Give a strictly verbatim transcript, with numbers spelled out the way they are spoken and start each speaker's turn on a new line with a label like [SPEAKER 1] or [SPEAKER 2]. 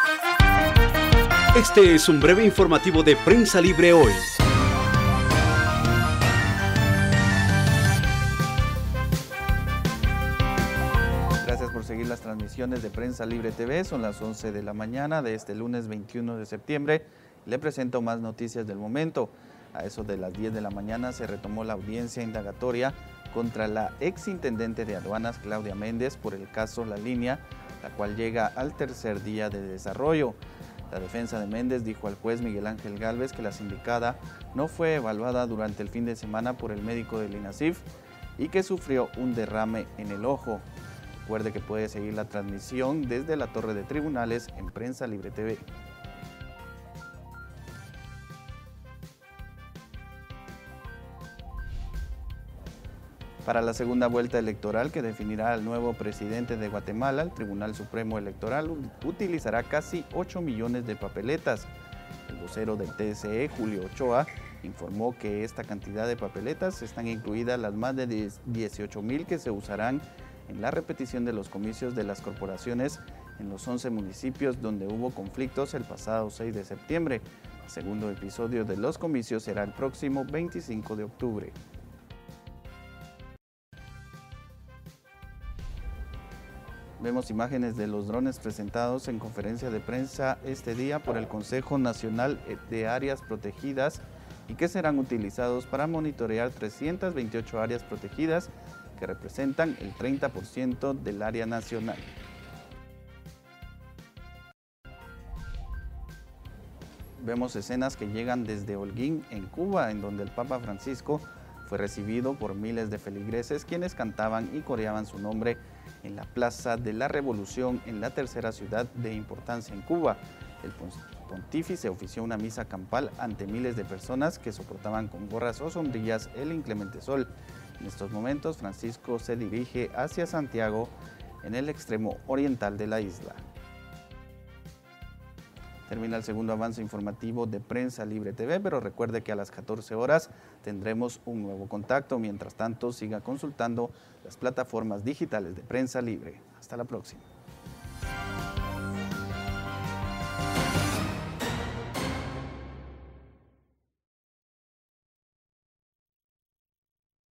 [SPEAKER 1] Este es un breve informativo de Prensa Libre hoy.
[SPEAKER 2] Gracias por seguir las transmisiones de Prensa Libre T V. Son las once de la mañana de este lunes veintiuno de septiembre. Le presento más noticias del momento. A eso de las diez de la mañana se retomó la audiencia indagatoria contra la exintendente de aduanas Claudia Méndez por el caso La Línea, la cual llega al tercer día de desarrollo. La defensa de Méndez dijo al juez Miguel Ángel Gálvez que la sindicada no fue evaluada durante el fin de semana por el médico del INASIF y que sufrió un derrame en el ojo. Recuerde que puede seguir la transmisión desde la torre de tribunales en Prensa Libre T V. Para la segunda vuelta electoral que definirá al nuevo presidente de Guatemala, el Tribunal Supremo Electoral utilizará casi ocho millones de papeletas. El vocero del T S E, Julio Ochoa, informó que esta cantidad de papeletas están incluidas las más de dieciocho mil que se usarán en la repetición de los comicios de las corporaciones en los once municipios donde hubo conflictos el pasado seis de septiembre. El segundo episodio de los comicios será el próximo veinticinco de octubre. Vemos imágenes de los drones presentados en conferencia de prensa este día por el Consejo Nacional de Áreas Protegidas y que serán utilizados para monitorear trescientas veintiocho áreas protegidas que representan el treinta por ciento del área nacional. Vemos escenas que llegan desde Holguín, en Cuba, en donde el Papa Francisco fue recibido por miles de feligreses quienes cantaban y coreaban su nombre en la Plaza de la Revolución, en la tercera ciudad de importancia en Cuba. El pontífice ofició una misa campal ante miles de personas que soportaban con gorras o sombrillas el inclemente sol. En estos momentos, Francisco se dirige hacia Santiago, en el extremo oriental de la isla. Termina el segundo avance informativo de Prensa Libre T V, pero recuerde que a las catorce horas tendremos un nuevo contacto. Mientras tanto, siga consultando las plataformas digitales de Prensa Libre. Hasta la próxima.